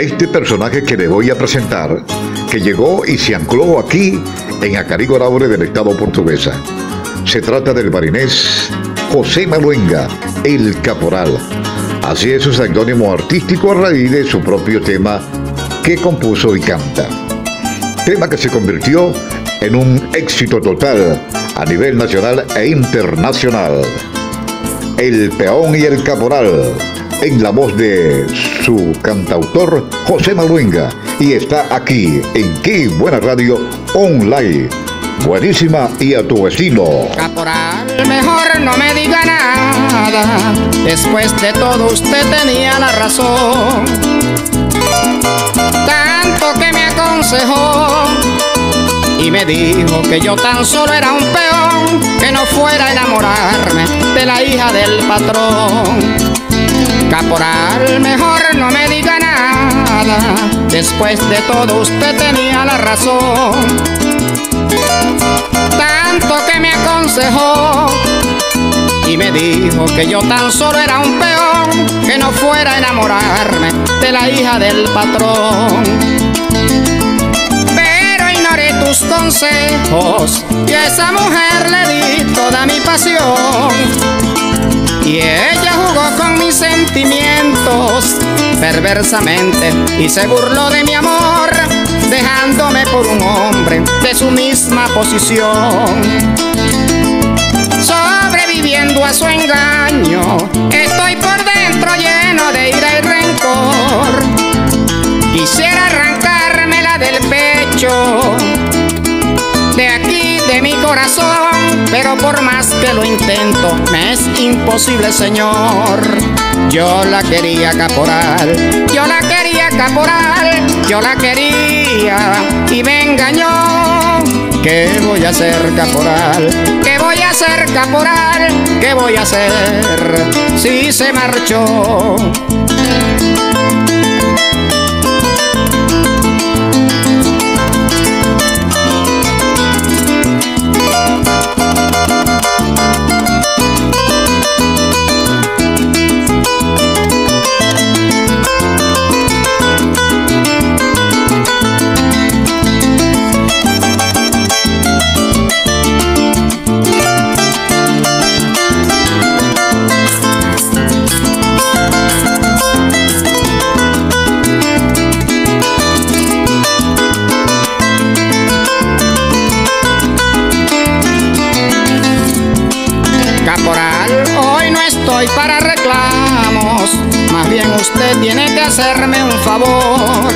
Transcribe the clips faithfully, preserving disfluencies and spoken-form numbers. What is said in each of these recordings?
Este personaje que le voy a presentar, que llegó y se ancló aquí en Acarigua Laure del estado portuguesa. Se trata del barinés José Maluenga, el Caporal. Así es su seudónimo artístico a raíz de su propio tema que compuso y canta. Tema que se convirtió en un éxito total a nivel nacional e internacional. El Peón y el Caporal, en la voz de su cantautor José Maluenga, y está aquí en Qué Buena Radio Online. Buenísima y a tu vecino. Caporal, mejor no me diga nada. Después de todo usted tenía la razón. Tanto que me aconsejó y me dijo que yo tan solo era un peón, que no fuera a enamorarme de la hija del patrón. Caporal, mejor no me diga nada. Después de todo usted tenía la razón. Tanto que me aconsejó y me dijo que yo tan solo era un peón, que no fuera a enamorarme de la hija del patrón. Pero ignoré tus consejos y a esa mujer le di toda mi pasión. Y ella jugó con mis sentimientos perversamente y se burló de mi amor, dejándome por un hombre de su misma posición. Sobreviviendo a su engaño, estoy por dentro lleno de ira y rencor. Quisiera arrancármela del pecho, de aquí de mi corazón, pero por más que lo intento, me es imposible, señor. Yo la quería, caporal, yo la quería, caporal, yo la quería y me engañó. ¿Qué voy a hacer, caporal? ¿Qué voy a hacer, caporal? ¿Qué voy a hacer si se marchó? Caporal, hoy no estoy para reclamos, más bien usted tiene que hacerme un favor.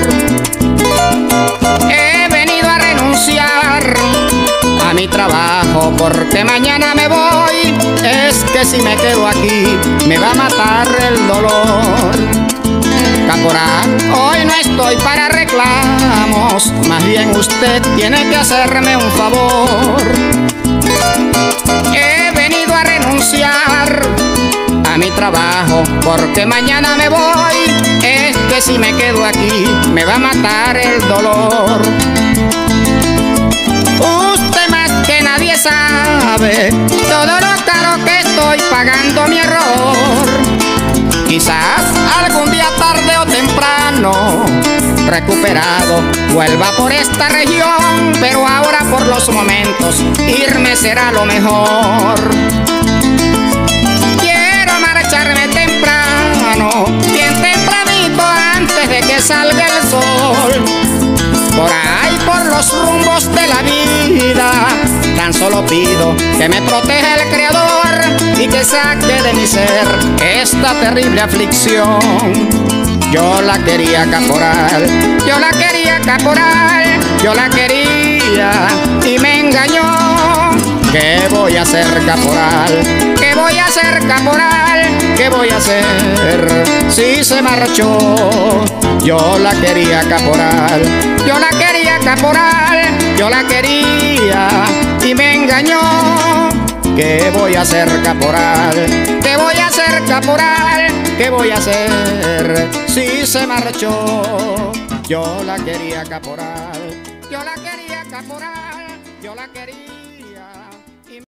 He venido a renunciar a mi trabajo porque mañana me voy. Es que si me quedo aquí me va a matar el dolor. Caporal, hoy no estoy para reclamos, más bien usted tiene que hacerme un favor. He venido a renunciar a mi trabajo porque mañana me voy. Es que si me quedo aquí me va a matar el dolor. Usted más que nadie sabe todo lo caro que estoy pagando mi error. Quizás algún día tarde o temprano, recuperado, vuelva por esta región, pero ahora por los momentos irme será lo mejor. Quiero marcharme temprano, bien tempranito, antes de que salga el sol. Por ahí, por los rumbos de la vida, tan solo pido que me proteja el Creador y que saque de mi ser esta terrible aflicción. Yo la quería, caporal, yo la quería, caporal, yo la quería y me engañó. ¿Qué voy a hacer, caporal? ¿Qué voy a hacer, caporal? ¿Qué voy a hacer si se marchó? Yo la quería, caporal, yo la quería, caporal, yo la quería y me engañó. ¿Qué voy a hacer, caporal? ¿Qué voy a hacer, caporal? ¿Qué voy a hacer si se marchó? Yo la quería, caporal, yo la quería, caporal, yo la quería.